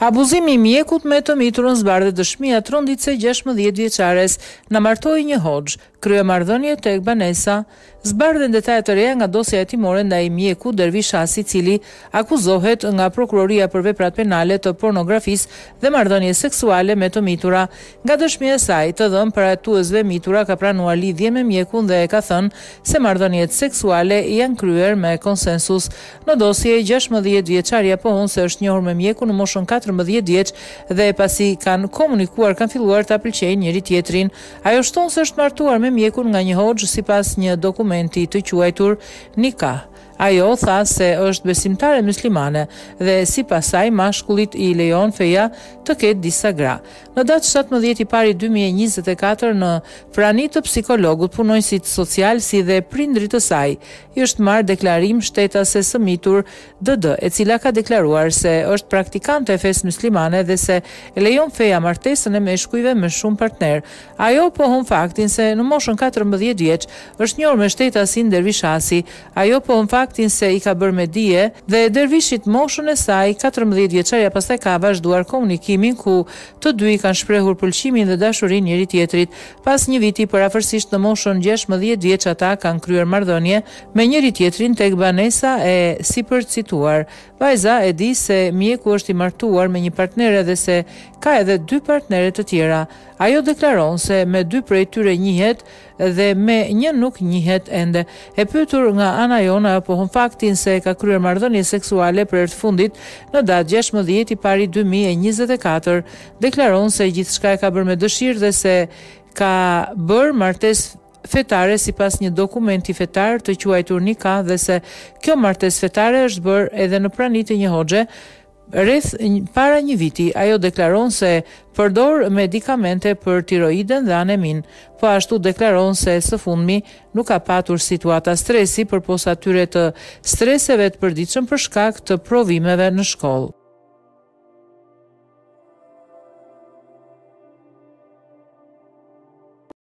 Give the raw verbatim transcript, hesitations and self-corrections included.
Abuzimi i mjekut me të miturën zbardhe dëshmia tronditse gjashtëdhjetë vjeçares, na martoi një hoxh, kryemarrëdhënie tek banesa, zbardhen detajet të reja nga dosja hetimore ndaj mjekut Dervish Hasi, i cili akuzohet nga prokuroria për veprat penale të pornografisë dhe marrëdhënie seksuale me të mitura. Nga dëshmia e saj, të dhënë paratuesve mitura ka pranuar lidhje me mjekun dhe e ka thënë se marrëdhëniet seksuale janë kryer me konsensus. Në dosje, gjashtëdhjetë vjeçaria pohon se është njohur me mjekun në moshën katërmbëdhjetë vjeç dhe pasi kanë komunikuar kanë filluar ta pëlqejnë njëri tjetrin. Ajo shton se është martuar me mjekun nga një hoxh sipas një dokumenti të quajtur nikah. Ajo tha se është besimtare muslimane dhe sipas saj mashkullit i lejon feja të ketë disa gra. Në datë shtatëmbëdhjetë i pari dy mijë e njëzet e katër, në prani të psikologut, punojësit social si dhe prindrit të saj, i është marrë deklarim shtetase së mitur D D, e cila ka deklaruar se është praktikante e fesë muslimane dhe se e lejon feja martesën e meshkujve me shumë partner. Ajo pohon faktin se në moshën katërmbëdhjetë vjeç është njohur me shtetasin Dervish Hasi. Ajo pohon faktin se i ka bërë me dije dhe Dervishit moshën e saj, katërmbëdhjetë vjeçaria pastaj ka vazhduar komunikimin ku të dy kanë shprehur pëlqimin dhe dashurinë njëri tjetrit. Pas një viti, parafërsisht në moshën gjashtëdhjetë vjeç, ata kanë kryer marrëdhënie me njëri tjetrin tek banesa e sipërcituar. Vajza e di se mjeku është i martuar me një partnere dhe se ka edhe dy partnere të tjera. Ajo deklaron se me dy prej tyre njihet dhe me një nuk njihet ende. E pyetur nga ana jone, ajo pohon faktin se ka kryer marrëdhënie seksuale për herë të fundit në datë gjashtëdhjetë i pari dy mijë e njëzet e katër. Deklaron se gjithçka e ka bërë me dëshirë dhe se ka bërë martesë fetare sipas një dokumenti fetar të quajtur nikah dhe se kjo martesë fetare është bërë edhe në pranitë e një hoxhe rreth para një viti. Ajo deklaron se përdor medikamente për tiroiden dhe anemin, po ashtu deklaron se së fundmi nuk ka patur situata stresi përposa atyre të streseve të përditshëm për shkak të provimeve në shkollë.